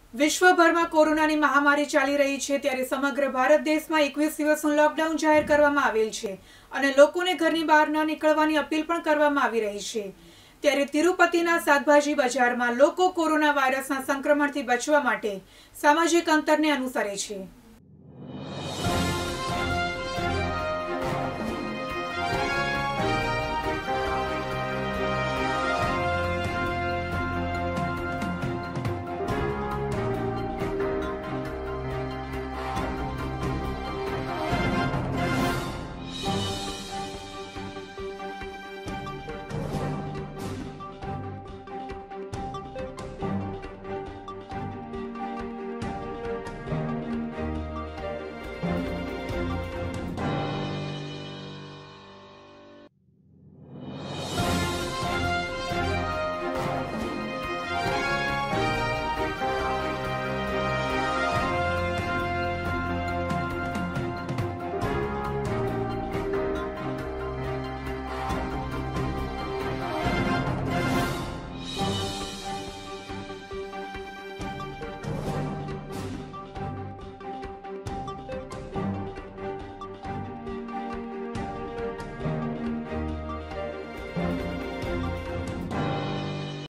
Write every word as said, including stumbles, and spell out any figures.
વિશ્વભરમાં કોરોનાની મહામારી ચાલી રહી છે ત્યારે સમગ્ર ભારત દેશમાં એકવીસ દિવસનું લોકડાઉન જાહેર કરવામાં આવેલ છે અને લોકોને ઘરની બહાર ન નીકળવાની અપીલ પણ કરવામાં આવી રહી છે। ત્યારે તિરુપતિના શાકભાજી બજારમાં લોકો કોરોના વાયરસના સંક્રમણથી બચવા માટે સામાજિક અંતરને અનુસરે છે।